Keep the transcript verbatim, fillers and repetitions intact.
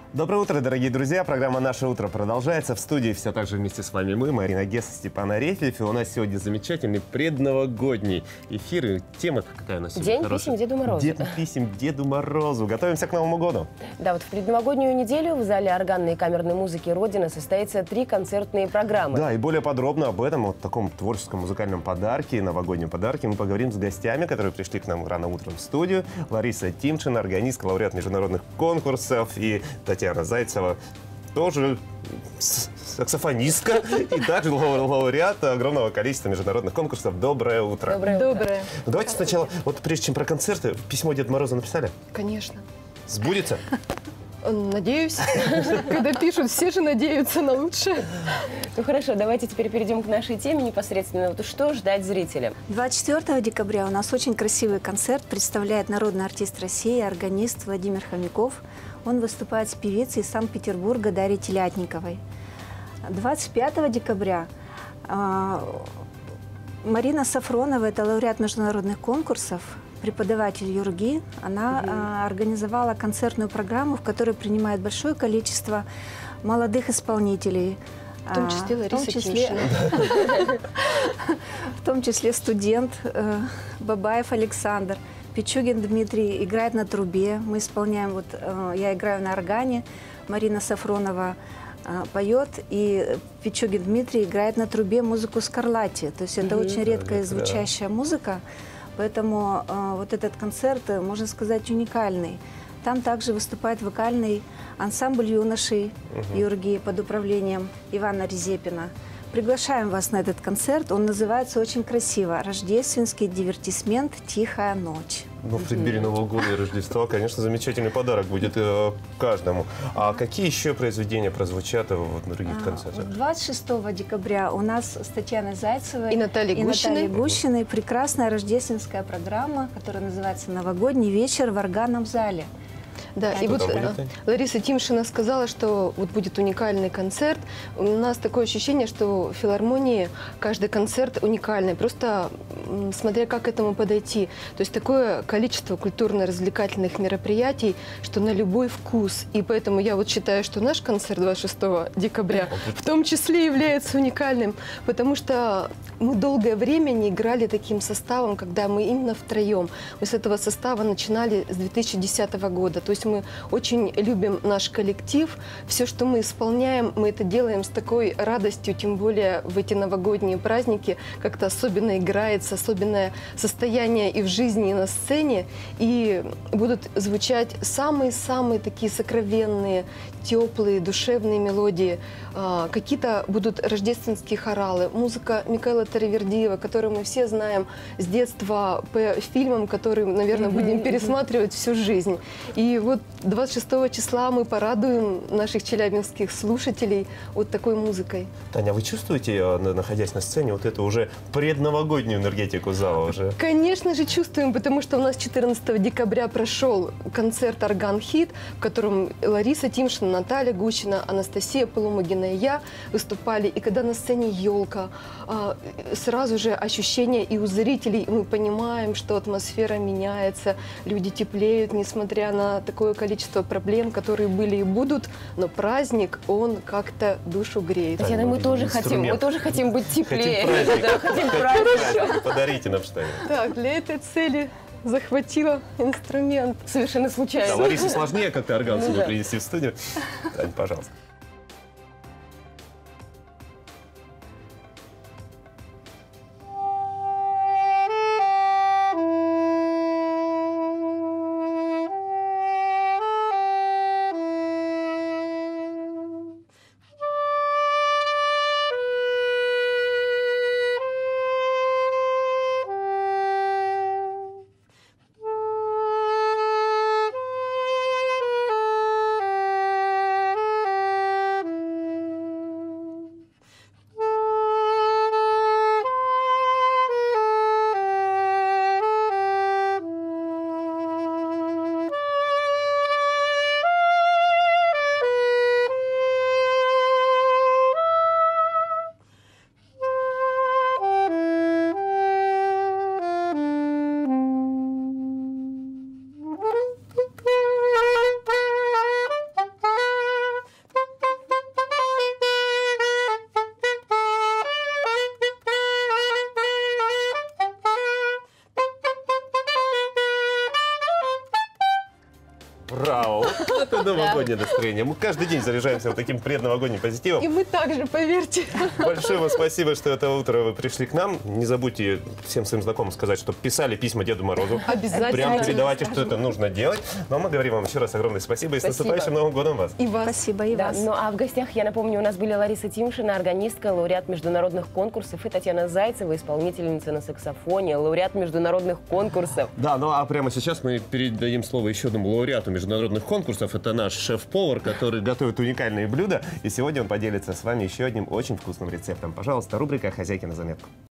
Доброе утро, дорогие друзья. Программа «Наше утро» продолжается. В студии все так же вместе с вами мы, Марина Гесс, Степан Арефьев. И у нас сегодня замечательный предновогодний эфир. И тема какая у нас сегодня? День хорошая? писем Деду Морозу. День писем Деду Морозу. Готовимся к Новому году. Да, вот в предновогоднюю неделю в зале органной и камерной музыки «Родина» состоится три концертные программы. Да, и более подробно об этом, вот таком творческом музыкальном подарке, новогоднем подарке, мы поговорим с гостями, которые пришли к нам рано утром в студию. Лариса Тимшина, органистка, лауреат международных конкурсов, и Татьяна Зайцева, тоже саксофонистка и также лауреат огромного количества международных конкурсов. Доброе утро. Доброе утро. Доброе. Ну, давайте сначала, вот прежде чем про концерты, письмо Деду Морозу написали? Конечно. Сбудется? Надеюсь. Когда пишут, все же надеются на лучшее. Ну хорошо, давайте теперь перейдем к нашей теме непосредственно. Вот что ждать зрителям? двадцать четвёртого декабря у нас очень красивый концерт. Представляет народный артист России, органист Владимир Хомяков. Он выступает с певицей из Санкт-Петербурга Дарьей Телятниковой. двадцать пятого декабря э, Марина Сафронова, это лауреат международных конкурсов, преподаватель юрги. Она угу. э, организовала концертную программу, в которой принимает большое количество молодых исполнителей. В том числе Лариса Тимшина. В том числе студент Бабаев Александр. Пичугин Дмитрий играет на трубе. Мы исполняем, вот я играю на органе, Марина Сафронова поет, и Пичугин Дмитрий играет на трубе музыку Скарлатти. То есть это mm-hmm. очень редкая звучащая музыка, поэтому вот этот концерт, можно сказать, уникальный. Там также выступает вокальный ансамбль юношей uh-huh. Юрги под управлением Ивана Резепина. Приглашаем вас на этот концерт. Он называется очень красиво «Рождественский дивертисмент. Тихая ночь». Ну, в преддверии Нового года и Рождества, конечно, замечательный подарок будет э, каждому. А какие еще произведения прозвучат в других а, концертах? двадцать шестого декабря у нас с Татьяной Зайцевой и Натальей Гущиной. Натальей Гущиной прекрасная рождественская программа, которая называется «Новогодний вечер в органном зале». Да, и вот Лариса Тимшина сказала, что вот будет уникальный концерт. У нас такое ощущение, что в филармонии каждый концерт уникальный, просто смотря как к этому подойти. То есть такое количество культурно-развлекательных мероприятий, что на любой вкус. И поэтому я вот считаю, что наш концерт двадцать шестого декабря в том числе является уникальным, потому что мы долгое время не играли таким составом, когда мы именно втроем. Мы с этого состава начинали с две тысячи десятого года. То есть мы очень любим наш коллектив. Все, что мы исполняем, мы это делаем с такой радостью, тем более в эти новогодние праздники как-то особенно играется, особенное состояние и в жизни, и на сцене. И будут звучать самые-самые такие сокровенные, теплые, душевные мелодии. Какие-то будут рождественские хоралы. Музыка Микаэла Таравердиева, которую мы все знаем с детства по фильмам, которые, наверное, будем пересматривать всю жизнь. И вот двадцать шестого числа мы порадуем наших челябинских слушателей вот такой музыкой. Таня, вы чувствуете, находясь на сцене, вот эту уже предновогоднюю энергетику зала уже? Конечно же чувствуем, потому что у нас четырнадцатого декабря прошел концерт «Орган-хит», в котором Лариса Тимшина, Наталья Гущина, Анастасия Полумагина и я выступали. И когда на сцене елка, сразу же ощущение и у зрителей, мы понимаем, что атмосфера меняется, люди теплеют, несмотря на такое количество проблем, которые были и будут, но праздник, он как-то душу греет. Татьяна, мы тоже хотим, мы тоже хотим быть теплее. Хотим праздник. Подарите нам что-нибудь. Так, для этой цели захватила инструмент. Совершенно случайно. Да, Ларисе сложнее как-то орган себе принести в студию. Тань, пожалуйста. Браво! Вот это новогоднее настроение. Мы каждый день заряжаемся вот таким предновогодним позитивом. И мы также, поверьте. Большое вам спасибо, что это утро вы пришли к нам. Не забудьте всем своим знакомым сказать, что писали письма Деду Морозу. Обязательно. Прям передавайте, что это нужно делать. Ну а мы говорим вам еще раз огромное спасибо и с Спасибо. наступающим Новым годом вас. И вас. Спасибо, и Да, вас. ну а в гостях, я напомню, у нас были Лариса Тимшина, органистка, лауреат международных конкурсов, и Татьяна Зайцева, исполнительница на саксофоне, лауреат международных конкурсов. Да, ну а прямо сейчас мы передадим слово еще одному лауреату международных конкурсов. Это наш шеф-повар, который готовит уникальные блюда. И сегодня он поделится с вами еще одним очень вкусным рецептом. Пожалуйста, рубрика «Хозяйки на заметку».